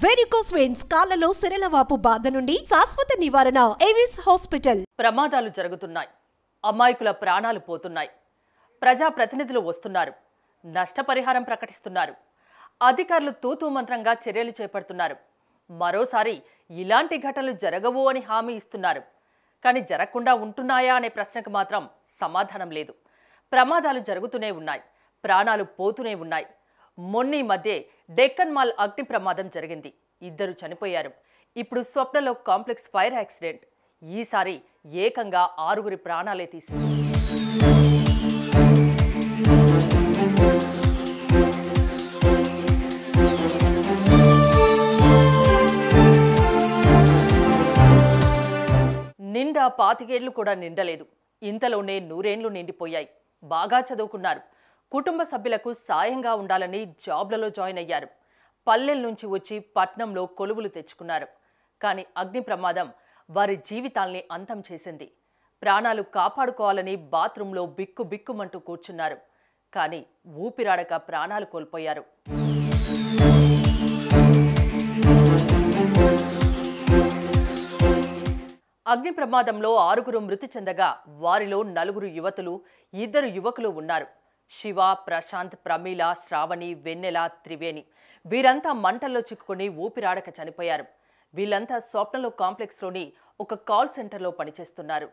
Varicose veins కాళ్ళలో సిరలవాపు బాధ నుండి శాశ్వత నివారణ ఏవిస్ హాస్పిటల్. ప్రమాదాలు జరుగుతున్నాయి, అమాయకుల ప్రాణాలు పోతున్నాయి, ప్రజా ప్రతినిధులు వస్తున్నారు, నష్టపరిహారం ప్రకటిస్తున్నారు, అధికారులు తూతూ మంత్రంగా చర్యలు చేపడుతున్నారు. మరోసారి ఇలాంటి ఘటనలు జరగవు అని హామీ ఇస్తున్నారు. కానీ జరగకుండా ఉంటున్నాయా అనే ప్రశ్నకు మాత్రం సమాధానం లేదు. ప్రమాదాలు జరుగుతూనే ఉన్నాయి, ప్రాణాలు పోతూనే ఉన్నాయి. మొన్న మధ్య డెక్కన్ మాల్ అగ్ని ప్రమాదం జరిగింది, 2 చనిపోయారు. ఇప్పుడు స్వప్నలోక్ కాంప్లెక్స్ ఫైర్ యాక్సిడెంట్, ఈసారి ఏకంగా 6 ప్రాణాలే తీసింది. నిండా 25 ఏళ్లు కూడా నిండలేదు, ఇంతలోనే 100 ఏళ్లు నిండిపోయాయి. బాగా చదువుకున్నారు, కుటుంబ సభ్యులకు సాయంగా ఉండాలని జాబ్లలో జాయిన్ అయ్యారు. పల్లెల నుంచి వచ్చి పట్నంలో కొలువులు తెచ్చుకున్నారు. కానీ అగ్ని ప్రమాదం వారి జీవితాల్ని అంతం చేసింది. ప్రాణాలు కాపాడుకోవాలని బాత్రూంలో బిక్కు బిక్కుమంటూ కూర్చున్నారు. కానీ ఊపిరాడక ప్రాణాలు కోల్పోయారు. అగ్ని ప్రమాదంలో 6 మృతి చెందగా వారిలో 4 యువతులు, 2 యువకులు ఉన్నారు. శివ, ప్రశాంత్, ప్రమీల, శ్రావణి, వెన్నెల, త్రివేణి వీరంతా మంటల్లో చిక్కుకుని ఊపిరాడక చనిపోయారు. వీళ్ళంతా స్వప్నలోక్ కాంప్లెక్స్లోని ఒక కాల్ సెంటర్లో పనిచేస్తున్నారు.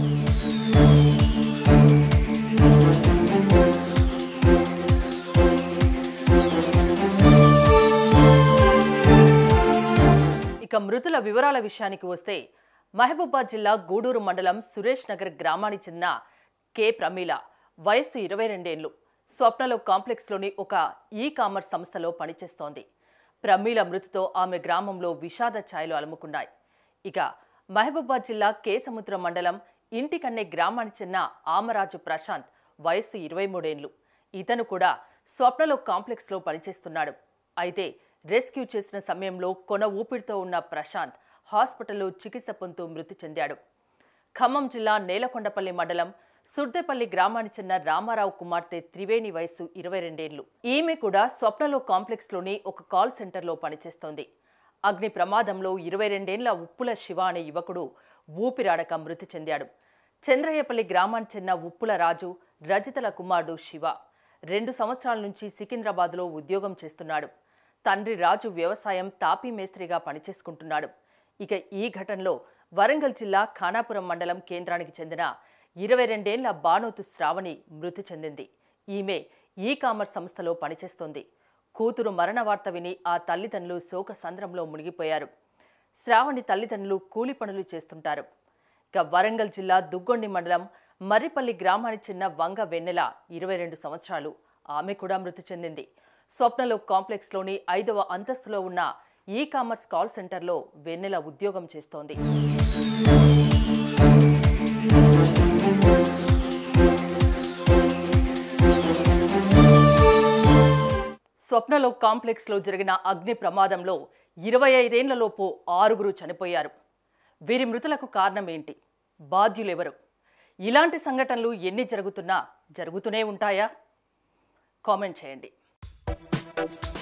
ఇక మృతుల వివరాల విషయానికి వస్తే, మహబూబాబాద్ జిల్లా గూడూరు మండలం సురేష్ నగర్ గ్రామానికి చెందిన కె ప్రమీల, వయస్సు 22 ఏళ్లు, స్వప్నలోక్ కాంప్లెక్స్లోని ఒక ఈ-కామర్స్ సంస్థలో పనిచేస్తోంది. ప్రమీల మృతితో ఆమె గ్రామంలో విషాద ఛాయలు అలుముకున్నాయి. ఇక మహబూబాబాద్ జిల్లా కేసముద్రం మండలం ఇంటికన్నే గ్రామానికి చెందిన ఆమరాజు ప్రశాంత్, వయస్సు 23 ఏళ్లు. ఇతను కూడా స్వప్నలోక్ కాంప్లెక్స్లో పనిచేస్తున్నాడు. అయితే రెస్క్యూ చేసిన సమయంలో కొన ఊపిరితో ఉన్న ప్రశాంత్ హాస్పిటల్లో చికిత్స పొందుతూ మృతి చెందాడు. ఖమ్మం జిల్లా నేలకొండపల్లి మండలం సుర్దేపల్లి గ్రామానికి చెందిన రామారావు కుమార్తె త్రివేణి, వయస్సు 22 ఏళ్లు. ఈమె కూడా స్వప్నలోక్ కాంప్లెక్స్లోని ఒక కాల్ సెంటర్లో పనిచేస్తోంది. అగ్ని ప్రమాదంలో 22 ఏళ్ల ఉప్పుల శివ అనే యువకుడు ఊపిరాడక మృతి చెందాడు. చంద్రయ్యపల్లి గ్రామానికి చెందిన ఉప్పుల రాజు, రజితల కుమారుడు శివ 2 సంవత్సరాల నుంచి సికింద్రాబాద్లో ఉద్యోగం చేస్తున్నాడు. తండ్రి రాజు వ్యవసాయం తాపీ మేస్త్రిగా పనిచేసుకుంటున్నాడు. ఇక ఈ ఘటనలో వరంగల్ జిల్లా ఖానాపురం మండలం కేంద్రానికి చెందిన 22 ఏళ్ల బానోతు శ్రావణి మృతి చెందింది. ఈమె ఈ-కామర్స్ సంస్థలో పనిచేస్తోంది. కూతురు మరణ వార్త విని ఆ తల్లిదండ్రులు శోక సంద్రంలో మునిగిపోయారు. శ్రావణి తల్లిదండ్రులు కూలి పనులు చేస్తుంటారు. ఇక వరంగల్ జిల్లా దుగ్గొండి మండలం మర్రిపల్లి గ్రామానికి చెందిన వంగ వెన్నెల, 22 సంవత్సరాలు, ఆమె కూడా మృతి చెందింది. స్వప్నలోక్ కాంప్లెక్స్లోని 5వ అంతస్తులో ఉన్న ఈ-కామర్స్ కాల్ సెంటర్లో వెన్నెల ఉద్యోగం చేస్తోంది. స్వప్నలోక్ కాంప్లెక్స్లో జరిగిన అగ్ని ప్రమాదంలో 25 ఏళ్లలోపు 6 చనిపోయారు. వీరి మృతులకు కారణం ఏంటి? బాధ్యులెవరు? ఇలాంటి సంఘటనలు ఎన్ని జరుగుతూనే ఉంటాయా? కామెంట్ చేయండి.